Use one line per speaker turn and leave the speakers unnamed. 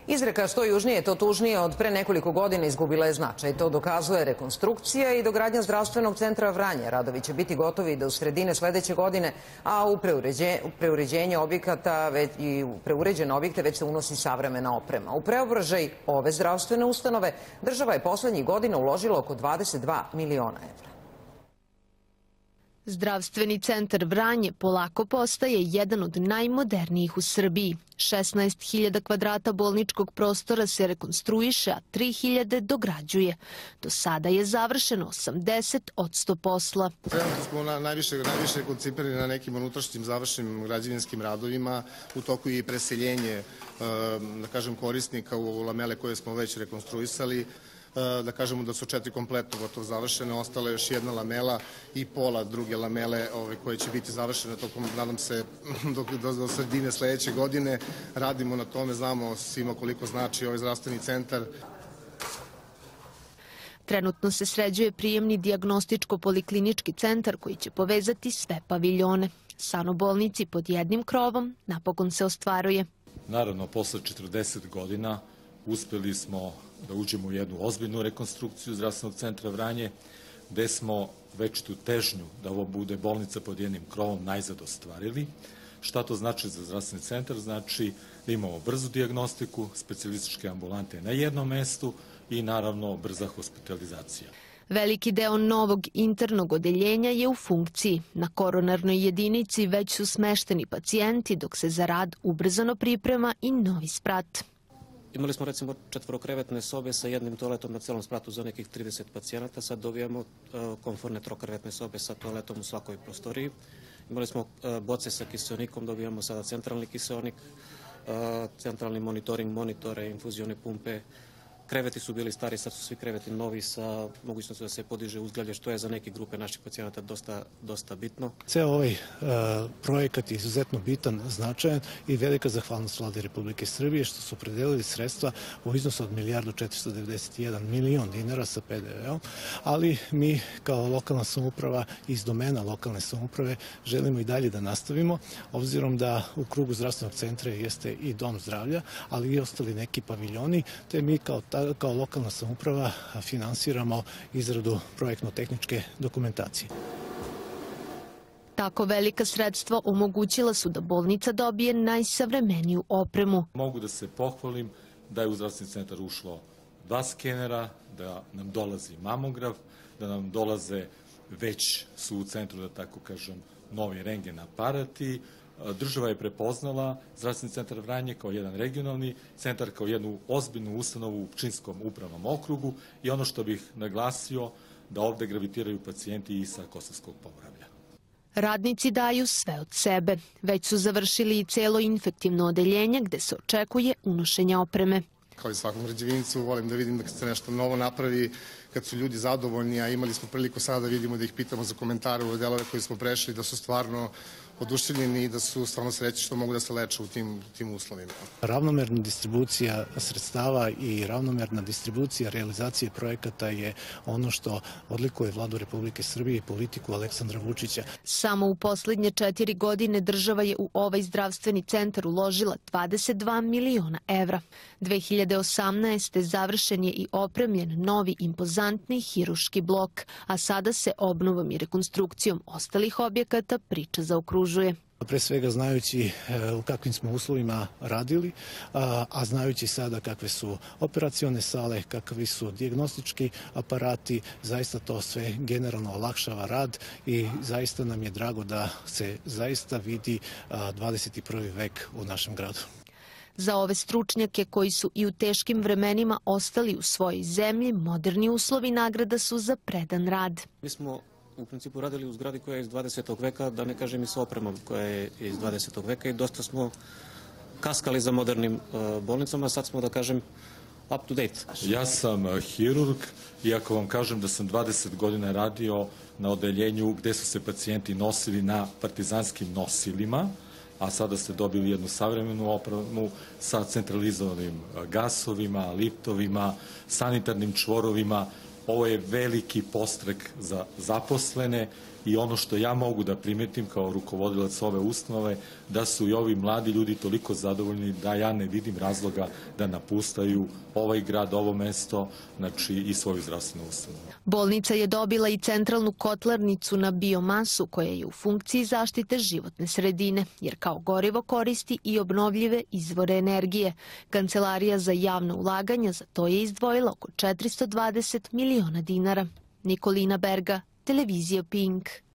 Izreka što južnije, to tužnije od pre nekoliko godina izgubila je značaj. To dokazuje rekonstrukcija i dogradnja zdravstvenog centra Vranje. Radovi će biti gotovi do sredine sledeće godine, a u preuređenje objekata i u preuređene objekte već se unosi savremena oprema. U preobražaj ove zdravstvene ustanove država je poslednjih godina uložila oko 22 miliona evra.
Zdravstveni centar Vranje polako postaje jedan od najmodernijih u Srbiji. 16.000 kvadrata bolničkog prostora se rekonstruiše, a 3.000 dograđuje. Do sada je završeno 80% posla.
Trenutno smo najviše koncipirani na nekim unutrašnjim završenim građevinskim radovima. U toku je i preseljenje, da kažem, korisnika u lamele koje smo već rekonstruisali. Da kažemo da su 4 kompletno gotovo završene, ostala je još jedna lamela i pola druge lamele koje će biti završene tokom, nadam se, do sredine sledeće godine. Radimo na tome, znamo svima koliko znači ovaj zdravstveni centar.
Trenutno se sređuje prijemni dijagnostičko-poliklinički centar koji će povezati sve paviljone. San u bolnici pod jednim krovom napokon se ostvaruje.
Naravno, posle 40 godina uspeli smo da uđemo u jednu ozbiljnu rekonstrukciju zdravstvenog centra Vranje, gde smo već tu težnju da ovo bude bolnica pod jednim krovom najzad ostvarili. Šta to znači za zdravstveni centar? Znači da imamo brzu dijagnostiku, specijalističke ambulante na jednom mestu i naravno brza hospitalizacija.
Veliki deo novog internog odeljenja je u funkciji. Na koronarnoj jedinici već su smešteni pacijenti, dok se za rad ubrzano priprema i novi sprat.
Imali smo recimo 4-krevetne sobe sa jednim toaletom na celom spratu za nekih 30 pacijenata. Sad dobijamo komfortne 3-krevetne sobe sa toaletom u svakoj prostoriji. Imali smo boce sa kiseonikom, dobijamo sada centralni kiseonik, centralni monitoring, monitore, infuzione pumpe. Kreveti su bili stari, sad su svi kreveti novi sa mogućnosti da se podiže uzglavlje, što je za neke grupe naših pacijenata dosta bitno.
Ceo ovaj projekat je izuzetno bitan, značajan i velika zahvalnost Vlade Republike Srbije što su opredelili sredstva u iznosu od 1.491.000.000 dinara sa PDV-om, ali mi kao lokalna samouprava iz domena lokalne samouprave želimo i dalje da nastavimo, obzirom da u krugu zdravstvenog centra jeste i dom zdravlja, ali i ostali neki paviljoni, te mi kao lokalna samouprava finansiramo izradu projektno-tehničke dokumentacije.
Tako velika sredstva omogućila su da bolnica dobije najsavremeniju opremu.
Mogu da se pohvalim da je u zdravstveni centar ušlo 2 skenera, da nam dolazi mamograf, da nam dolaze, već su u centru, da tako kažem, novi rentgen aparati. Država je prepoznala zdravstveni centar Vranje kao jedan regionalni centar, kao jednu ozbiljnu ustanovu u Pčinjskom upravnom okrugu i ono što bih naglasio, da ovde gravitiraju pacijenti i sa Kosovskog Pomoravlja.
Radnici daju sve od sebe. Već su završili i celo infektivno odeljenje gde se očekuje unošenje opreme.
Kao i svakom građevincu, volim da vidim da se nešto novo napravi, kad su ljudi zadovoljni, a imali smo priliku sada da vidimo, da ih pitamo za komentare u delove koje smo prešli, da su stvarno oduševljeni i da su stvarno srećni što mogu da se leče u tim uslovima.
Ravnomerna distribucija sredstava i ravnomerna distribucija realizacije projekata je ono što odlikuje Vladu Republike Srbije i politiku Aleksandra Vučića.
Samo u poslednje 4 godine država je u ovaj zdravstveni centar uložila 22 miliona evra. 2018. završen je i opremljen novi impozantni hiruški blok, a sada se obnovom i rekonstrukcijom ostalih objekata priča zaokružuje.
Pre svega znajući u kakvim smo uslovima radili, a znajući sada kakve su operacione sale, kakvi su dijagnostički aparati, zaista to sve generalno olakšava rad i zaista nam je drago da se zaista vidi 21. vek u našem gradu.
Za ove stručnjake koji su i u teškim vremenima ostali u svojoj zemlji, moderni uslovi nagrada su za predan rad.
Mi smo u principu radili u zgradi koja je iz 20. veka, da ne kažem i sa opremom koja je iz 20. veka i dosta smo kaskali za modernim bolnicama, sad smo, da kažem, up to date.
Ja sam hirurg i ako vam kažem da sam 20 godina radio na odeljenju gde su se pacijenti nosili na partizanskim nosilima, a sada ste dobili jednu savremenu opremu sa centralizovanim gasovima, liftovima, sanitarnim čvorovima. Ovo je veliki podstrek za zaposlene i ono što ja mogu da primetim kao rukovodilac ove ustanove, da su i ovi mladi ljudi toliko zadovoljni da ja ne vidim razloga da napustaju ovaj grad, ovo mesto, znači i svoju zdravstvenu ustanovu.
Bolnica je dobila i centralnu kotlarnicu na biomasu koja je u funkciji zaštite životne sredine, jer kao gorivo koristi i obnovljive izvore energije. Kancelarija za javna ulaganja za to je izdvojila oko 420 miliona dinara. Nikolina Berga, televizija Pink.